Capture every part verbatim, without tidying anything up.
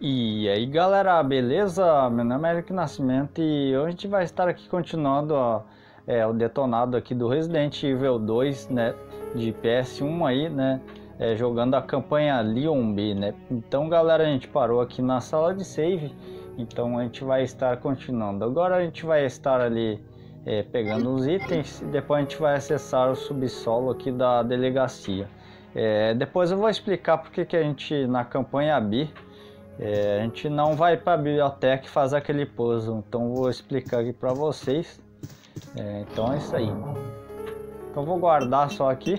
E aí galera, beleza? Meu nome é Eric Nascimento e hoje a gente vai estar aqui continuando ó, é, o detonado aqui do Resident Evil dois, né, de P S um aí, né, é, jogando a campanha Leon B, né. Então galera, a gente parou aqui na sala de save, então a gente vai estar continuando. Agora a gente vai estar ali é, pegando os itens e depois a gente vai acessar o subsolo aqui da delegacia. É, depois eu vou explicar porque que a gente na campanha B É, a gente não vai para a biblioteca e fazer aquele puzzle, então vou explicar aqui para vocês. É, então é isso aí. Então vou guardar só aqui.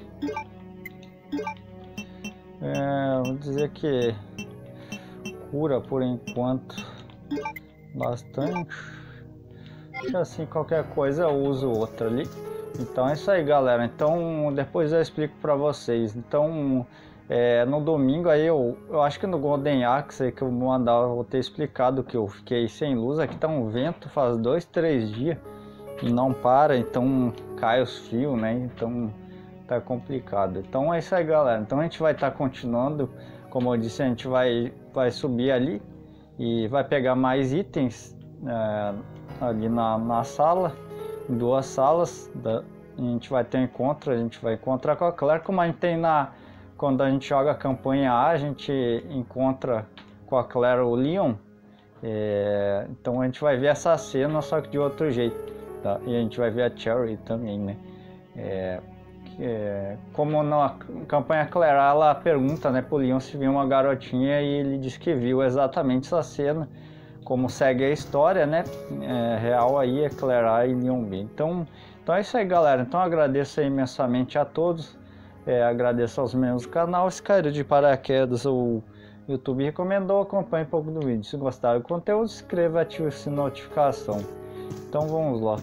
É, vou dizer que cura por enquanto bastante. Assim qualquer coisa eu uso outra ali. Então é isso aí, galera. Então depois eu explico para vocês. Então É, no domingo aí eu, eu acho que no Golden Axe aí que eu vou mandar, eu vou ter explicado que eu fiquei sem luz. Aqui tá um vento faz dois, três dias e não para, então cai os fios, né? Então tá complicado. Então é isso aí, galera. Então a gente vai estar tá continuando, como eu disse, a gente vai, vai subir ali e vai pegar mais itens é, ali na, na sala, em duas salas. Da, a gente vai ter um encontro, a gente vai encontrar com a Claire, como a gente tem na Quando a gente joga a campanha A, a gente encontra com a Claire o Leon. É, então a gente vai ver essa cena, só que de outro jeito, tá? E a gente vai ver a Cherry também, né? É, é, como na campanha Claire, ela pergunta, né, pro Leon se viu uma garotinha e ele diz que viu exatamente essa cena. Como segue a história, né? É, real aí é Claire A e Leon B. Então, então é isso aí, galera. Então agradeço imensamente a todos. É, agradeço aos membros do canal. Se caiu de paraquedas, o YouTube recomendou, acompanhe um pouco do vídeo. Se gostaram do conteúdo, se inscreva e ative a notificação. Então vamos lá.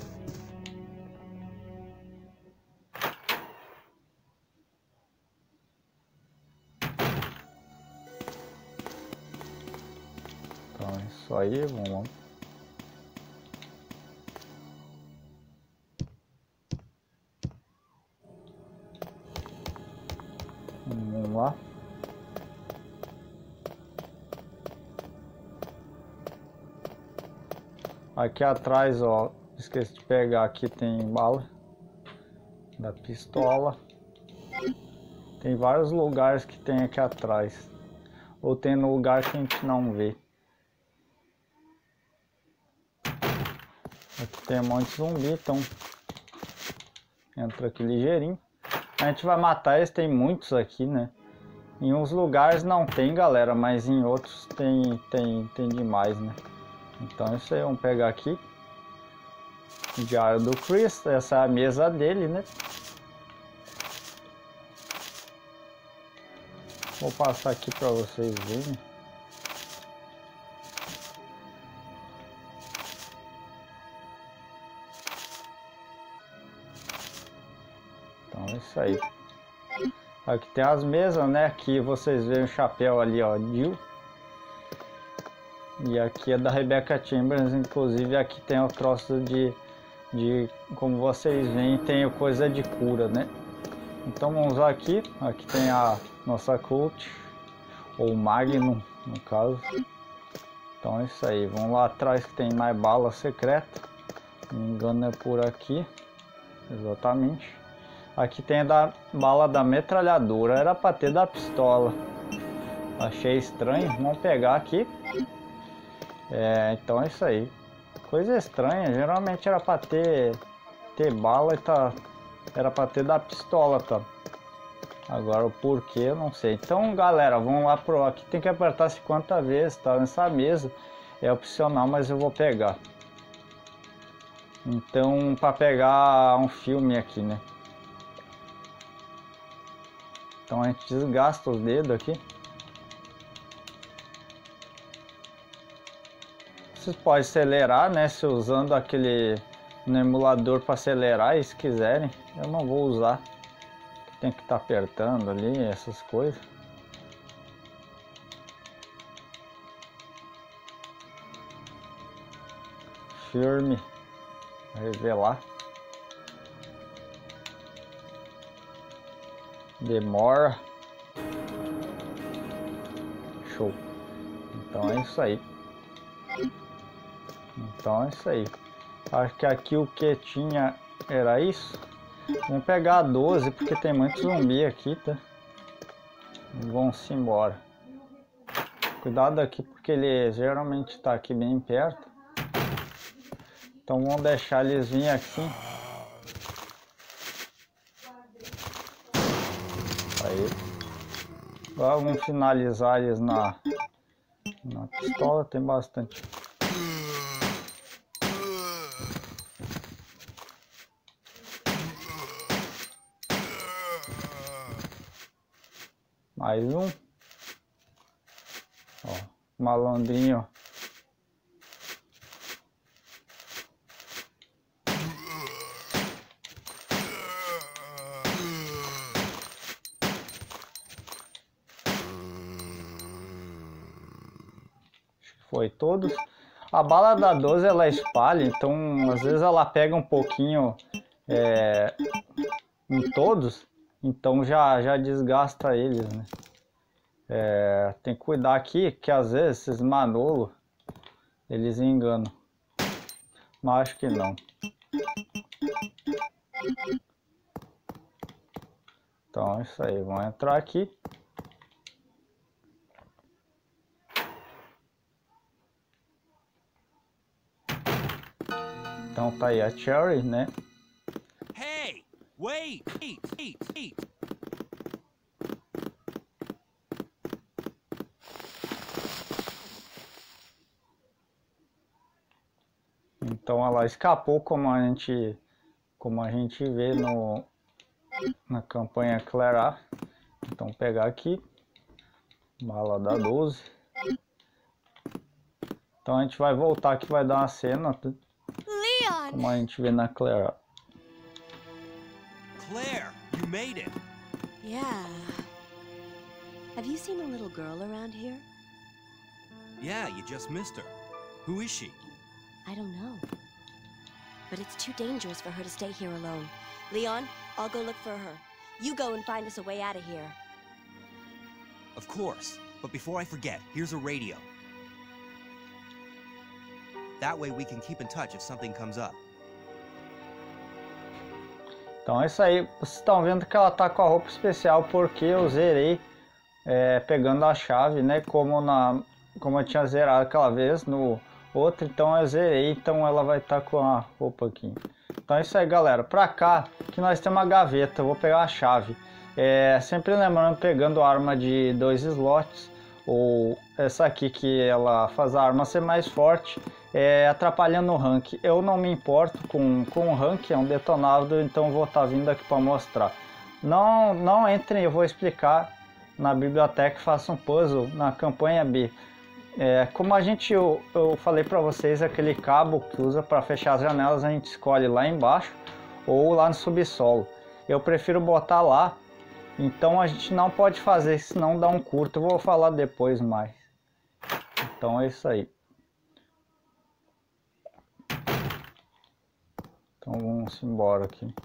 Então é isso aí, vamos lá. Vamos lá. Aqui atrás, ó, esqueci de pegar, aqui tem bala da pistola. Tem vários lugares que tem aqui atrás. Ou tem no lugar que a gente não vê. Aqui tem um monte de zumbi, então entra aqui ligeirinho. A gente vai matar eles, tem muitos aqui, né? Em uns lugares não tem, galera, mas em outros tem, tem, tem demais, né? Então é isso aí, vamos pegar aqui. Diário do Chris, essa é a mesa dele, né? Vou passar aqui para vocês verem. Então é isso aí. Aqui tem as mesas, né? Aqui vocês veem o chapéu ali, ó, Jill. E aqui é da Rebecca Chambers, inclusive aqui tem o troço de, de como vocês veem, tem coisa de cura, né? Então vamos lá aqui, aqui tem a nossa Colt, ou Magnum no caso. Então é isso aí, vamos lá atrás que tem mais bala secreta, se não me engano é por aqui, exatamente. Aqui tem a da bala da metralhadora, era para ter da pistola. Achei estranho, vamos pegar aqui. É, então é isso aí. Coisa estranha, geralmente era para ter ter bala e tá era para ter da pistola, tá? Agora o porquê eu não sei. Então, galera, vamos lá pro aqui, tem que apertar cinquenta vezes, tá? Nessa mesa é opcional, mas eu vou pegar. Então, para pegar um filme aqui, né? Então a gente desgasta os dedos aqui. Vocês podem acelerar, né? Se usando aquele no emulador para acelerar, se quiserem. Eu não vou usar. Tem que estar tá apertando ali essas coisas. Firme. Revelar. Demora. Show. Então é isso aí. Então é isso aí. Acho que aqui o que tinha era isso. Vamos pegar a doze porque tem muito zumbi aqui, tá? Vamos embora. Cuidado aqui porque ele geralmente está aqui bem perto. Então vamos deixar eles virem aqui. Aí. Agora vamos finalizar eles na, na pistola, tem bastante. Mais um. Ó, malandrinho. Foi todos. A bala da doze ela espalha, então às vezes ela pega um pouquinho é, em todos, então já, já desgasta eles, né? É, tem que cuidar aqui que às vezes esses manolos eles enganam, mas acho que não. Então é isso aí, vamos entrar aqui. Então tá aí a Cherry, né? Hey, wait, wait, wait, wait. Então ela escapou como a gente, como a gente vê no, na campanha Clara. Então pegar aqui, bala da doze. Então a gente vai voltar aqui, vai dar uma cena, Leon! como a gente vê na Clara. Claire, you made it. Yeah. Have you seen a little girl around here? Yeah, you just missed her. Who is she? I don't know. But it's too dangerous for her to stay here alone. Leon, I'll go look for her. You go and find us a way out of here. Of course. But before I forget, here's a radio. That way we can keep in touch if something comes up. Então é isso aí. Vocês estão vendo que ela tá com a roupa especial porque eu zerei é, pegando a chave, né? Como, na, como eu tinha zerado aquela vez no outro, então eu zerei. Então ela vai estar tá com a roupa aqui. Então é isso aí, galera. Pra cá, que nós temos uma gaveta. Eu vou pegar a chave. É, sempre lembrando, pegando arma de dois slots. Ou essa aqui que ela faz a arma ser mais forte. É, atrapalhando o rank. Eu não me importo com, com o rank, é um detonável, então vou estar tá vindo aqui para mostrar. Não, não entrem, eu vou explicar na biblioteca, faça um puzzle na campanha B. É, como a gente, eu, eu falei para vocês, aquele cabo que usa para fechar as janelas, a gente escolhe lá embaixo ou lá no subsolo. Eu prefiro botar lá, então a gente não pode fazer, senão dá um curto, eu vou falar depois mais. Então é isso aí. Então vamos embora aqui.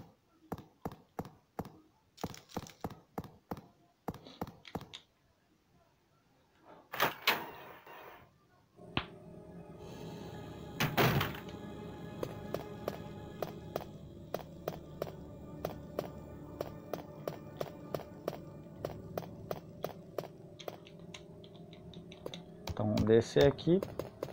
Então descer aqui.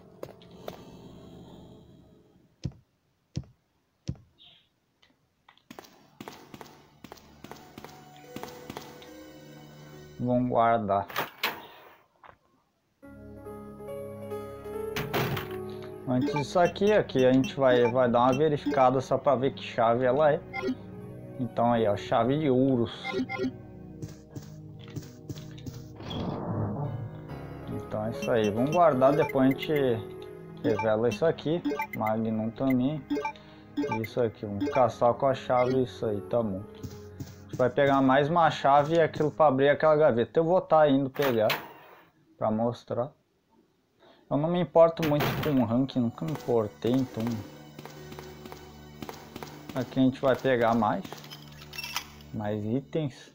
Vamos guardar. Antes disso aqui, aqui a gente vai, vai dar uma verificada só para ver que chave ela é. Então aí, ó, chave de Urus. Então é isso aí, vamos guardar, depois a gente revela isso aqui. Magnum também. Isso aqui, vamos caçar com a chave, isso aí, tá bom. Vai pegar mais uma chave e aquilo para abrir aquela gaveta. Eu vou estar tá indo pegar para mostrar. Eu não me importo muito com o ranking, nunca me importei, então aqui a gente vai pegar mais mais itens.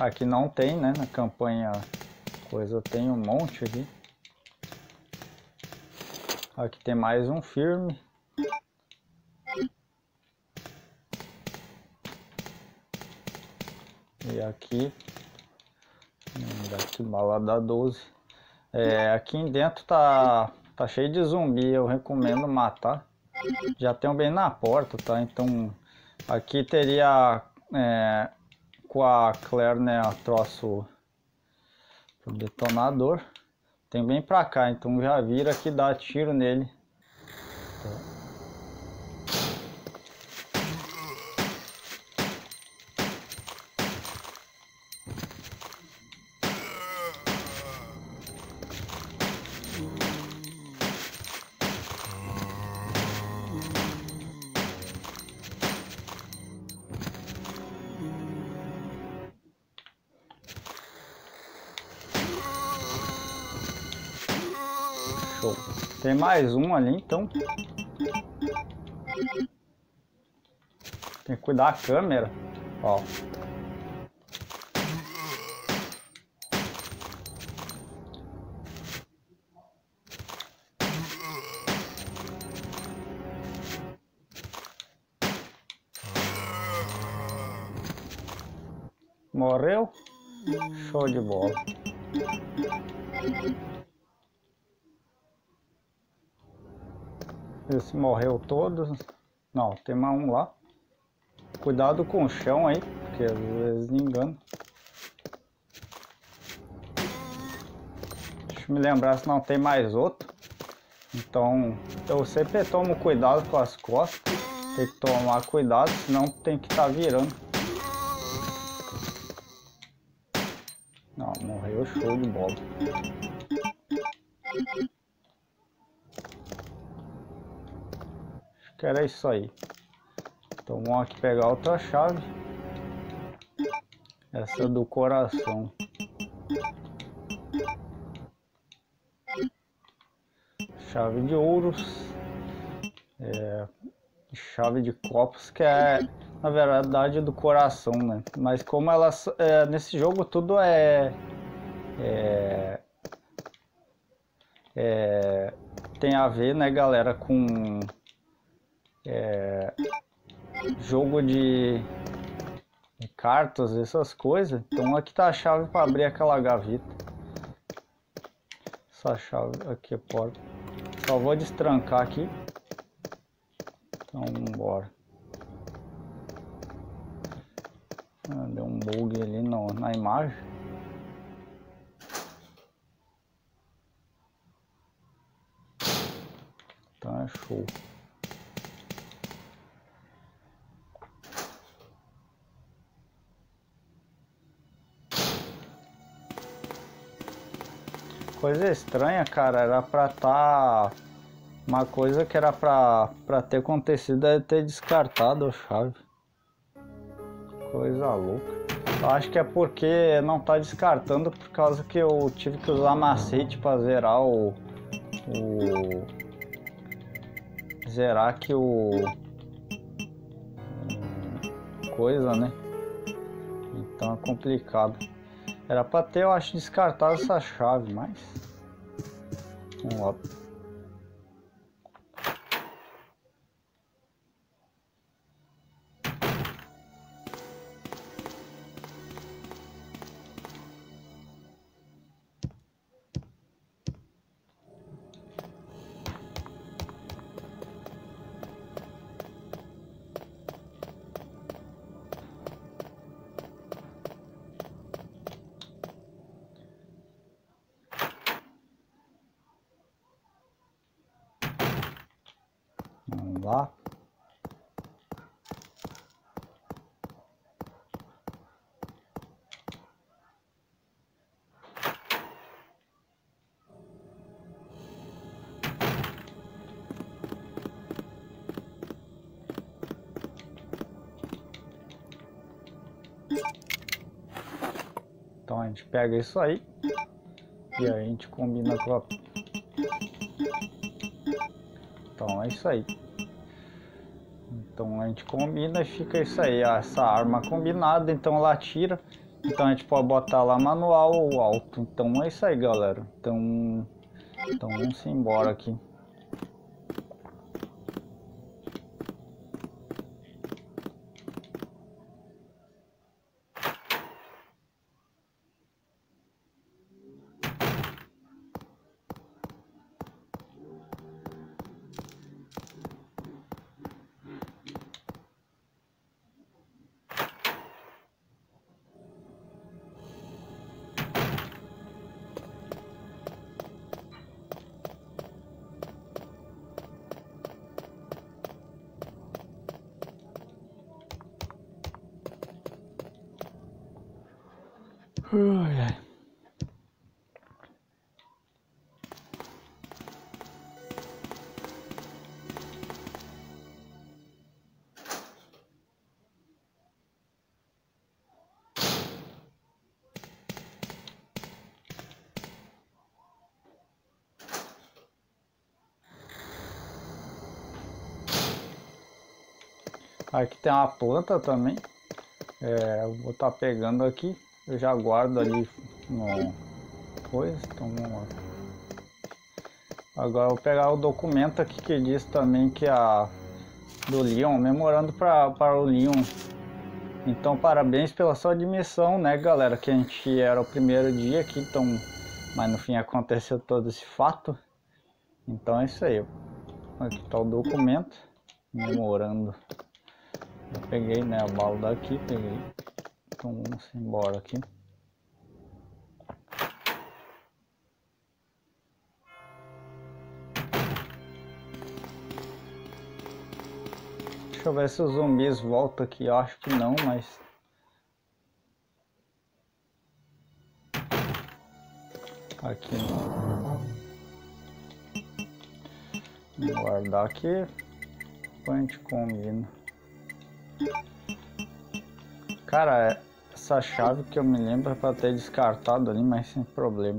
Aqui não tem, né? Na campanha coisa tem um monte aqui. Aqui tem mais um firme. E aqui, aqui bala da doze. É, aqui em dentro tá, tá cheio de zumbi, eu recomendo matar. Já tem um bem na porta, tá? Então aqui teria é, com a Claire, né, a troço o detonador. Tem bem pra cá, então já vira aqui, dá tiro nele. Tá. Show. Tem mais um ali, então. Tem que cuidar da câmera. Ó. Morreu? Show de bola. Esse morreu todos. Não, tem mais um lá. Cuidado com o chão aí, porque às vezes engana. Deixa eu me lembrar se não tem mais outro. Então eu sempre tomo cuidado com as costas. Tem que tomar cuidado, senão tem que estar virando. Não, morreu, show de bola. Acho que era isso aí. Então vamos aqui pegar outra chave. Essa do coração. Chave de ouros. É, chave de copos, que é na verdade do coração, né? Mas como elas é, nesse jogo tudo é, é, é tem a ver, né, galera, com é, jogo de, de cartas, essas coisas. Então aqui tá a chave para abrir aquela gaveta. Essa chave aqui é porta. Só vou destrancar aqui. Então bora. Ah, deu um bug ali no, na imagem. Então é show. Coisa estranha, cara, era pra tá... Uma coisa que era pra, pra ter acontecido é ter descartado a chave. Coisa louca. Eu acho que é porque não tá descartando por causa que eu tive que usar macete pra zerar o... o zerar aqui o... coisa, né? Então é complicado. Era pra ter, eu acho, descartado essa chave, mas... Vamos lá. Vamos lá. Então a gente pega isso aí e a gente combina com a... Então é isso aí. Então a gente combina e fica isso aí, essa arma combinada, então ela atira Então a gente pode botar lá manual ou alto. Então é isso aí, galera. Então, então vamos embora aqui. Ai, ai. Aqui tem uma planta também. É, eu vou estar tá pegando aqui. Eu já guardo ali no coisa. Então vamos lá. Agora eu vou pegar o documento aqui que diz também que a do Leon, memorando pra, para o Leon. Então parabéns pela sua admissão, né, galera? Que a gente era o primeiro dia aqui, então, mas no fim aconteceu todo esse fato. Então é isso aí. Aqui tá o documento, memorando. Eu peguei, né, a bala daqui, peguei. Então vamos embora aqui. Deixa eu ver se os zumbis voltam aqui. Eu acho que não, mas... Aqui não. Vou guardar aqui. Depois a gente combina. Cara, essa chave que eu me lembro é para ter descartado ali, mas sem problema.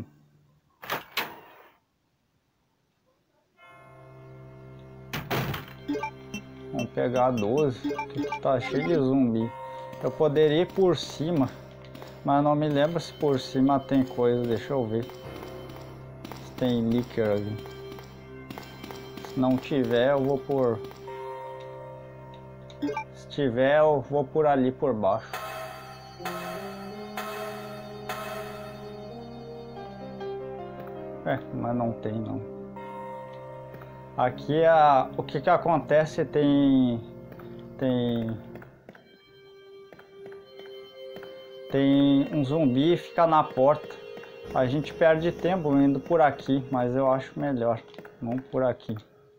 Vamos pegar a doze, que tá cheio de zumbi. Eu poderia ir por cima, mas não me lembro se por cima tem coisa. Deixa eu ver se tem líquido ali. Se não tiver, eu vou por... Se tiver, eu vou por ali por baixo. É, mas não tem não. Aqui a, o que que acontece, tem tem tem um zumbi e fica na porta. A gente perde tempo indo por aqui, mas eu acho melhor. Vamos por aqui.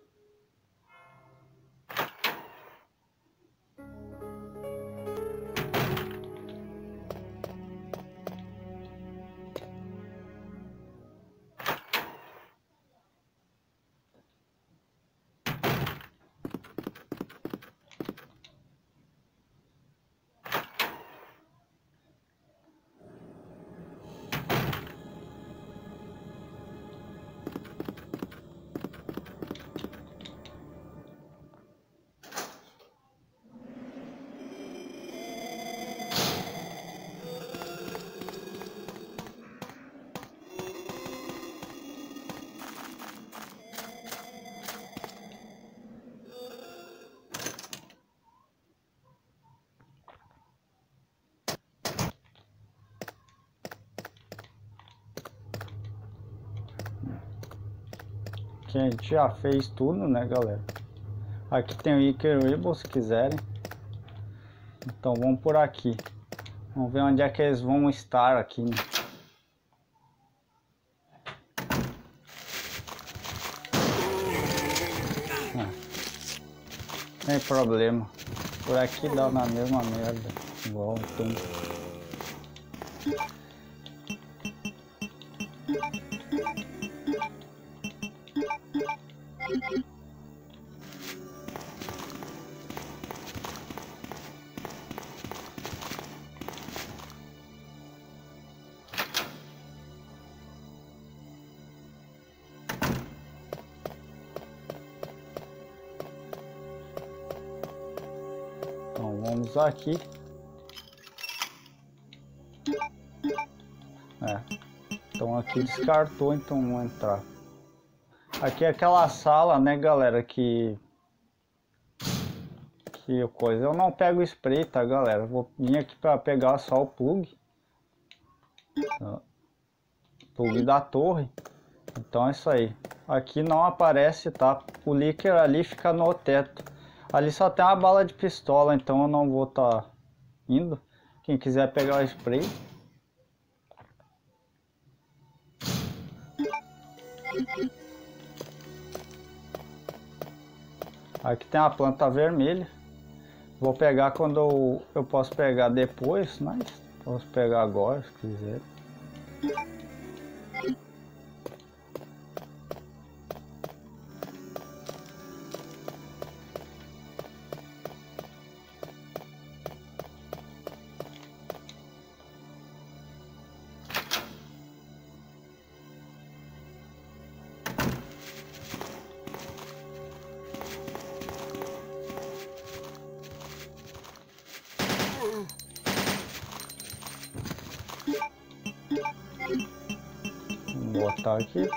Que a gente já fez tudo, né, galera? Aqui tem o Iker Weeble, se quiserem. Então vamos por aqui. Vamos ver onde é que eles vão estar aqui, né? Ah, sem problema. Por aqui dá na mesma merda. Igual então. Então vamos aqui. É. Então aqui descartou, então vamos entrar. Aqui é aquela sala, né, galera, que... Que coisa. Eu não pego spray, tá, galera? Vou vir aqui para pegar só o plug. Tá. Plug da torre. Então é isso aí. Aqui não aparece, tá? O líquido ali fica no teto. Ali só tem uma bala de pistola, então eu não vou estar tá indo. Quem quiser pegar o spray. Aqui tem a planta vermelha. Vou pegar quando eu, eu posso pegar depois, mas posso pegar agora se quiser. Vou botar aqui.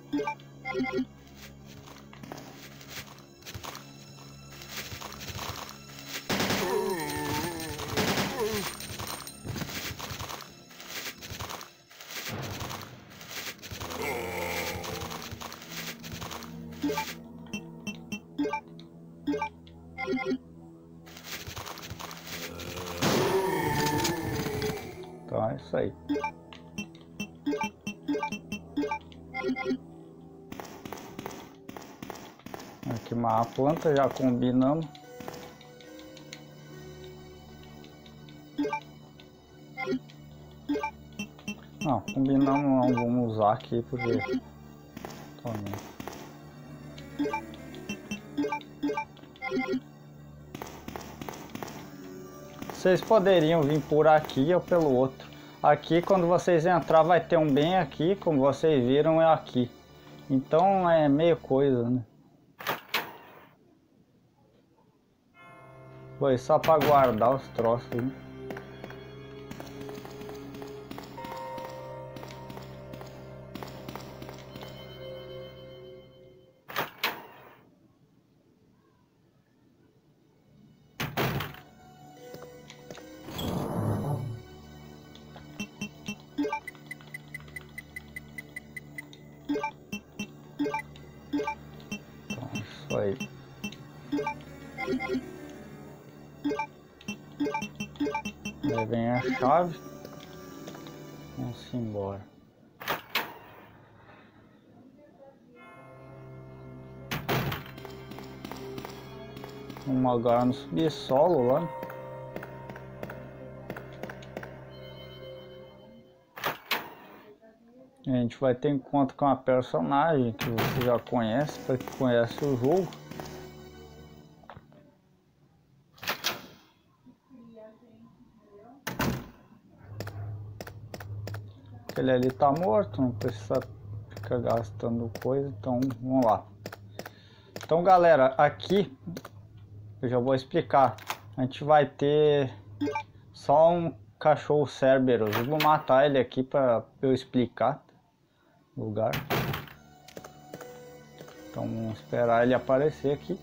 Então é isso aí. Aqui uma planta, já combinamos. Não, combinamos não, vamos usar aqui porque... Também. Vocês poderiam vir por aqui ou pelo outro. Aqui quando vocês entrar vai ter um bem aqui, como vocês viram é aqui. Então é meio coisa, né? Foi só para guardar os troços, né? Então, isso aí. Aí vem a chave. Vamos embora. Vamos agora no subsolo lá. A gente vai ter encontro com a personagem que você já conhece, para quem conhece o jogo. Ele ali tá morto, não precisa ficar gastando coisa, então vamos lá. Então galera, aqui eu já vou explicar. A gente vai ter só um cachorro Cerberus. Eu vou matar ele aqui para eu explicar o lugar. Então vamos esperar ele aparecer aqui.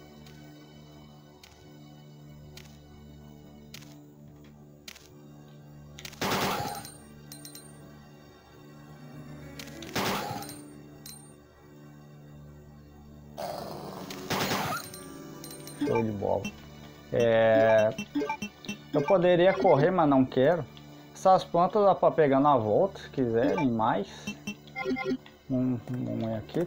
Show de bola. É... Eu poderia correr, mas não quero. Essas plantas dá para pegar na volta, se quiserem mais. Um, um aqui.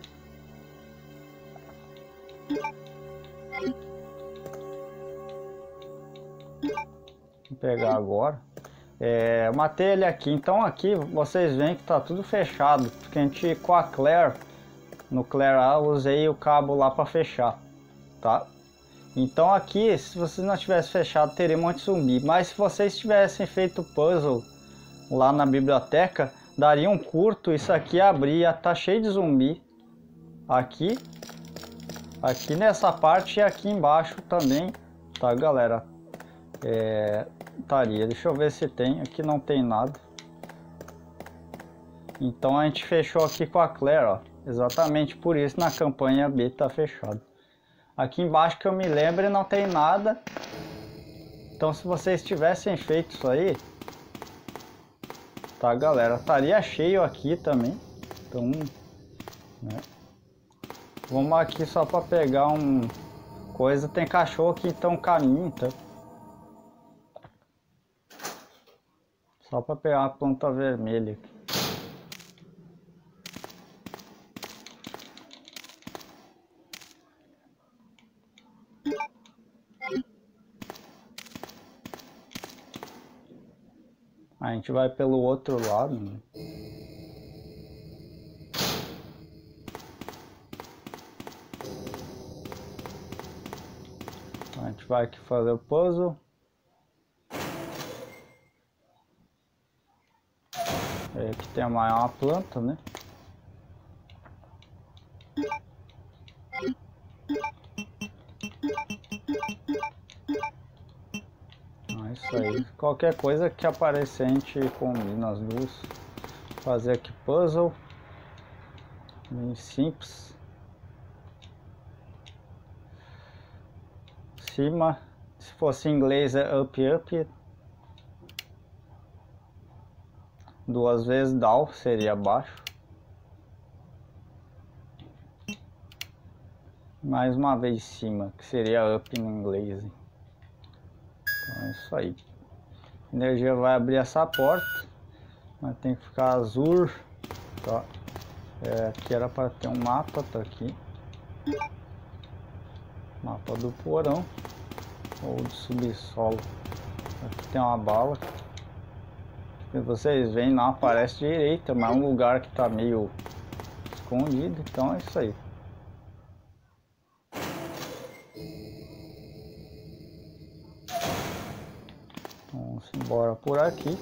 Vou pegar agora. É, matei ele aqui. Então aqui vocês veem que tá tudo fechado. Porque a gente com a Claire, no Claire A, usei o cabo lá para fechar, tá? Então aqui, se vocês não tivessem fechado, teria um monte de zumbi. Mas se vocês tivessem feito o puzzle lá na biblioteca, daria um curto, isso aqui abria, tá cheio de zumbi. Aqui, aqui nessa parte e aqui embaixo também, tá galera? É, estaria, deixa eu ver se tem, aqui não tem nada. Então a gente fechou aqui com a Claire, ó. Exatamente por isso na campanha B tá fechado. Aqui embaixo que eu me lembro não tem nada. Então se vocês tivessem feito isso aí, tá galera, estaria cheio aqui também. Então, né? Vamos aqui só para pegar um coisa. Tem cachorro aqui, então caminho, tá? Só para pegar uma planta vermelha aqui. A gente vai pelo outro lado, né? A gente vai aqui fazer o puzzle. É, aqui tem mais uma planta, né? É isso aí. Qualquer coisa que aparecer a gente combina as duas. Fazer aqui puzzle. Bem simples. Cima. Se fosse em inglês é up up. Duas vezes down seria abaixo. Mais uma vez cima, que seria up em inglês. Então é isso aí. A energia vai abrir essa porta, mas tem que ficar azul. Tá? É, aqui era para ter um mapa, tá aqui. Mapa do porão ou do subsolo. Aqui tem uma bala. Se vocês veem, não aparece direita, mas é um lugar que tá meio escondido, então é isso aí. Vamos embora por aqui.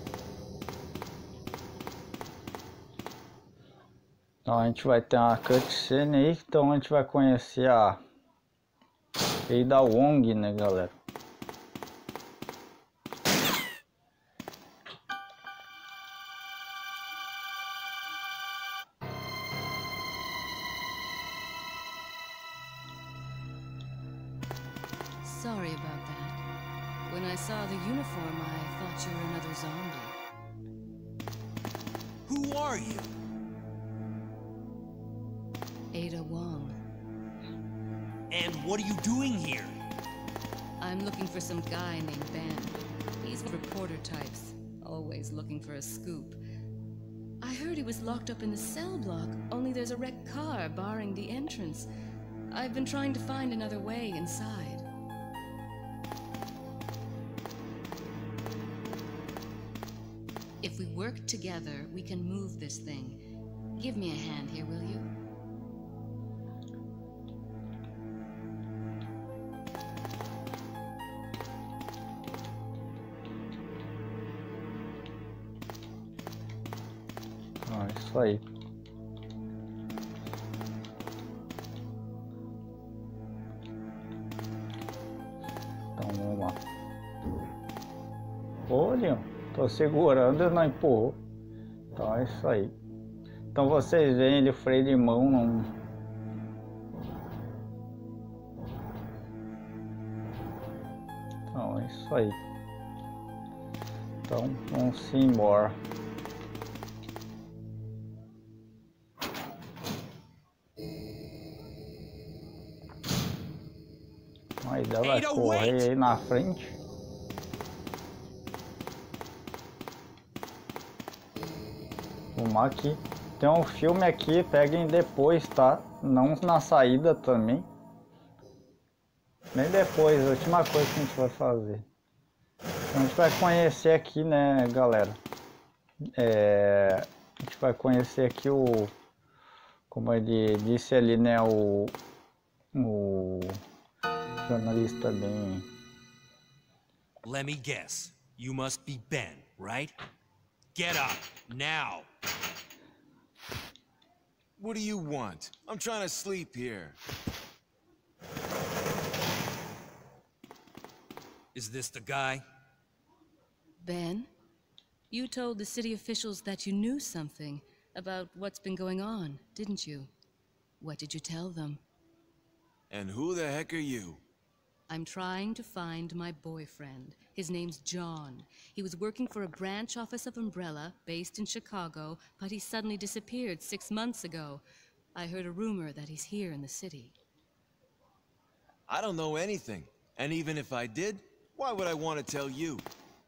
Então a gente vai ter uma cutscene aí, então a gente vai conhecer a Ada Wong, né, galera? Sorry about that. When I saw the uniform, I thought you were another zombie. Who are you? Ada Wong. And what are you doing here? I'm looking for some guy named Ben. He's one of the reporter types, always looking for a scoop. I heard he was locked up in the cell block, only there's a wrecked car barring the entrance. I've been trying to find another way inside. If we work together, we can move this thing. Give me a hand here, will you? Ah, isso aí. Então vamos lá. Olha, tô segurando e não empurrou. Então é isso aí. Então vocês veem ele, o freio de mão não. Então é isso aí. Então vamos embora. Aí ela vai correr aí na frente. Vamos aqui. Tem um filme aqui, peguem depois, tá? Não na saída também. Nem depois, a última coisa que a gente vai fazer. Então, a gente vai conhecer aqui, né, galera? É, a gente vai conhecer aqui o... Como ele disse ali, né, o... O... jornalista bem... Let me guess. You must be Ben, right? Get up, now! What do you want? I'm trying to sleep here. Is this the guy? Ben? You told the city officials that you knew something about what's been going on, didn't you? What did you tell them? And who the heck are you? I'm trying to find my boyfriend. His name's John. He was working for a branch office of Umbrella, based in Chicago, but he suddenly disappeared six months ago. I heard a rumor that he's here in the city. I don't know anything. And even if I did, why would I want to tell you?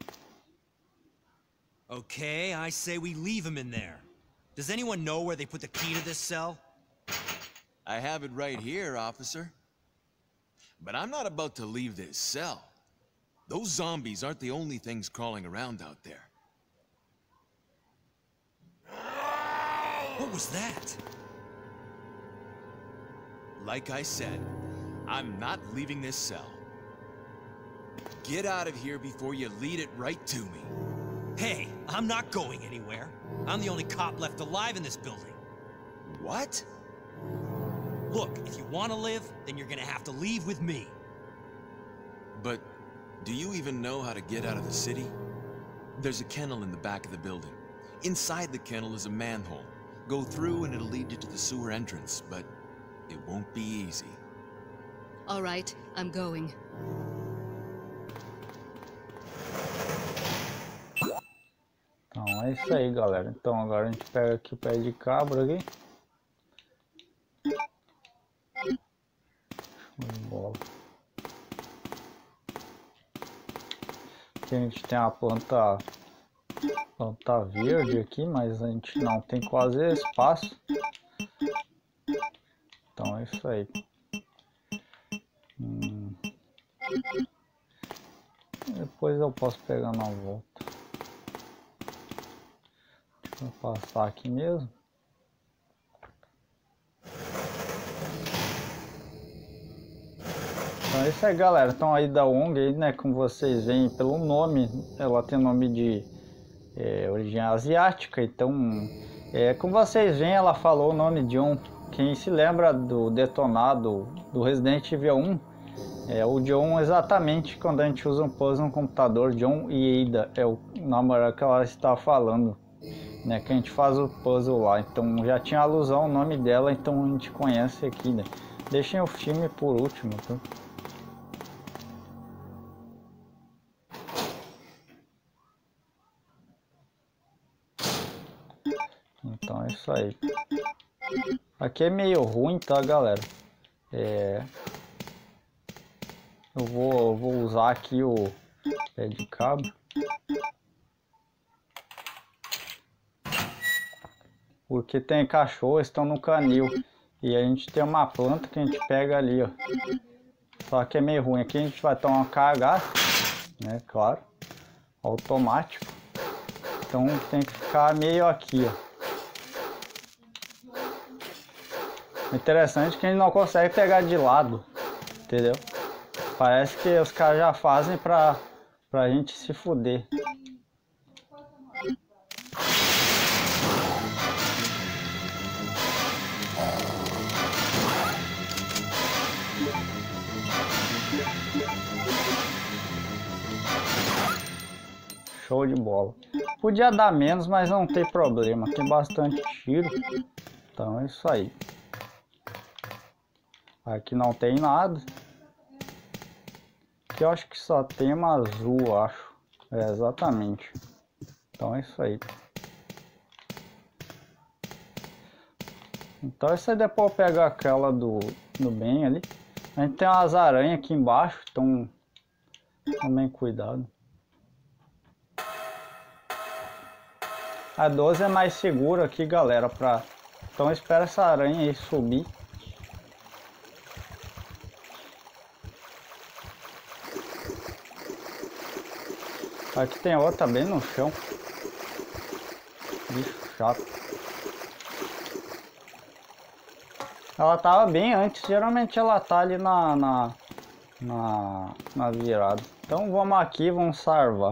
Okay, I say we leave him in there. Does anyone know where they put the key to this cell? I have it right here, officer. But I'm not about to leave this cell. Those zombies aren't the only things crawling around out there. What was that? Like I said, I'm not leaving this cell. Get out of here before you lead it right to me. Hey, I'm not going anywhere. I'm the only cop left alive in this building. What? Look, if you want to live, then you're gonna have to leave with me. But do you even know how to get out of the city? There's a kennel in the back of the building. Inside the kennel is a manhole. Go through and it'll lead you to the sewer entrance, but it won't be easy. All right, I'm going. Então é isso aí, galera. Então agora a gente pega aqui o pé de cabra aqui. Show de bola. Aqui a gente tem a planta, planta verde aqui, mas a gente não tem quase espaço. Então é isso aí. Hum. Depois eu posso pegar na volta. Vou passar aqui mesmo. Então é isso aí, galera. Então aí da O N G aí, né, como vocês veem pelo nome, ela tem nome de é, origem asiática. Então, é, como vocês veem, ela falou o nome de um. Quem se lembra do detonado do Resident Evil um, é o John exatamente quando a gente usa um puzzle no computador. John e Ada é o namorado que ela está falando. Né, que a gente faz o puzzle lá, então já tinha alusão ao nome dela, então a gente conhece aqui, né? Deixem o filme por último, tá? Então é isso aí. Aqui é meio ruim, tá, galera? É... Eu vou, eu vou usar aqui o pé de cabra. Porque tem cachorro, estão no canil. E a gente tem uma planta que a gente pega ali, ó. Só que é meio ruim. Aqui a gente vai tomar uma cagada, né? Claro. Automático. Então tem que ficar meio aqui, ó. Interessante que a gente não consegue pegar de lado. Entendeu? Parece que os caras já fazem pra, pra gente se fuder. Show de bola. Podia dar menos, mas não tem problema. Tem bastante tiro. Então é isso aí. Aqui não tem nada. Aqui eu acho que só tem uma azul, acho. É, exatamente. Então é isso aí. Então isso aí depois eu pego aquela do, do bem ali. A gente tem umas aranhas aqui embaixo, então tomem cuidado. A doze é mais seguro aqui, galera, pra... Então espera essa aranha aí subir. Aqui tem outra bem no chão. Bicho chato. Ela tava bem antes, geralmente ela tá ali na, na, na, na virada. Então vamos aqui, vamos salvar.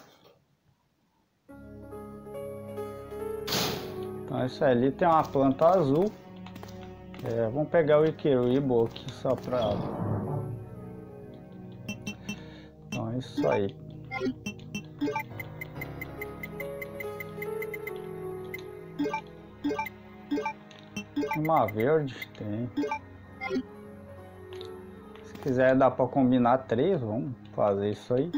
Então isso ali tem uma planta azul. É, vamos pegar o Ikiribo aqui só pra... Então é isso aí. Uma verde tem. Se quiser dá pra combinar três, vamos fazer isso aí.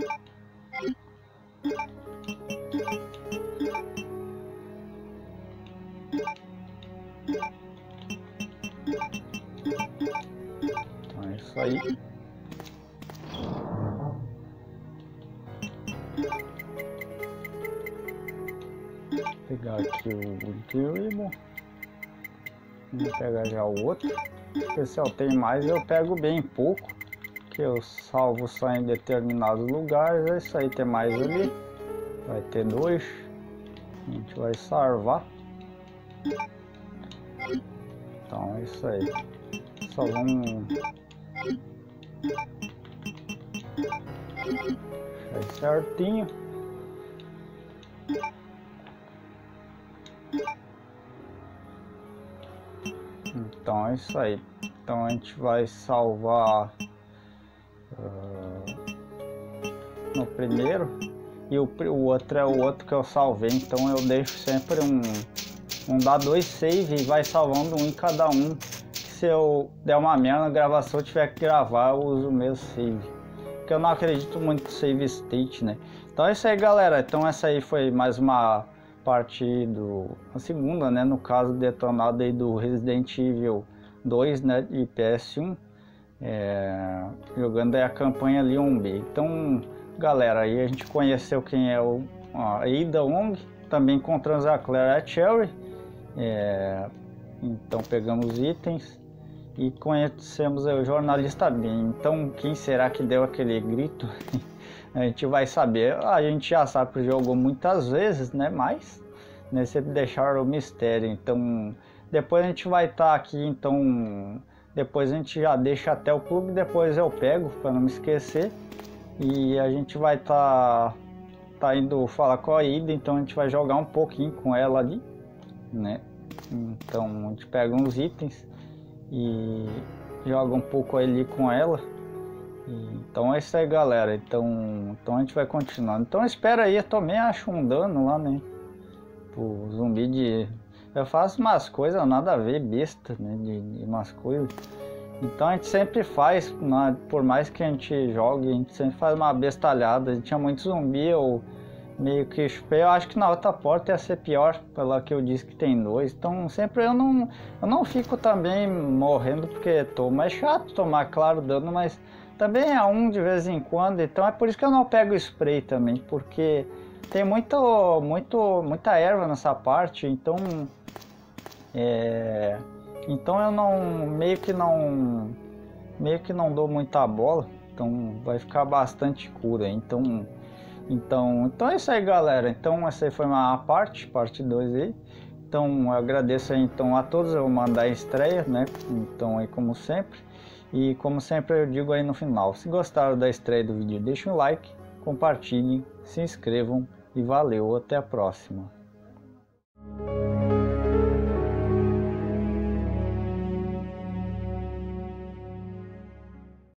Então é isso aí. Vou pegar aqui o Dribble. Vou pegar já o outro. Porque se eu tenho mais eu pego bem pouco. Que eu salvo só em determinados lugares. É isso aí, tem mais ali. Vai ter dois. A gente vai salvar. Então é isso aí. Só vamos deixar certinho. Então é isso aí. Então a gente vai salvar uh, no primeiro e o, o outro é o outro que eu salvei. Então eu deixo sempre um, um dá dois save e vai salvando um em cada um. Se eu der uma merda na gravação, eu tiver que gravar, eu uso o mesmo save. Porque eu não acredito muito no save state, né? Então é isso aí, galera. Então essa aí foi mais uma parte do... a segunda, né? No caso, detonada aí do Resident Evil dois, né? E P S um. É, jogando aí a campanha Leon B. Então, galera, aí a gente conheceu quem é o a Ada Wong. Também encontramos a Claire Cherry. É, então pegamos itens. E conhecemos o jornalista Bean. Então, quem será que deu aquele grito? A gente vai saber. A gente já sabe que jogou muitas vezes, né? Mas, né, sempre deixaram o mistério. Então, depois a gente vai estar tá aqui. Então, depois a gente já deixa até o clube. Depois eu pego, para não me esquecer. E a gente vai estar tá, tá indo falar com a Ada. Então, a gente vai jogar um pouquinho com ela ali, né? Então, a gente pega uns itens e joga um pouco ali com ela. E, então é isso aí, galera. Então, então a gente vai continuando. Então espera aí, eu também acho um dano lá, né? O zumbi de... eu faço umas coisas nada a ver, besta, né? De, de umas coisas. Então a gente sempre faz, né? Por mais que a gente jogue, a gente sempre faz uma bestalhada. A gente tinha muito zumbi, eu meio que chupei. Eu acho que na outra porta ia ser pior, pela que eu disse que tem dois. Então sempre eu não, eu não fico também morrendo porque toma. É chato tomar, claro, dano, mas também é um de vez em quando. Então é por isso que eu não pego spray também, porque tem muito, muito, muita erva nessa parte. Então, é, então eu não meio que não meio que não dou muita bola. Então vai ficar bastante cura. Então Então, então é isso aí, galera. Então essa aí foi uma parte, parte dois aí. Então eu agradeço aí então a todos, eu vou mandar a estreia, né? Então aí como sempre. E como sempre eu digo aí no final, se gostaram da estreia do vídeo, deixem um like, compartilhem, se inscrevam e valeu, até a próxima.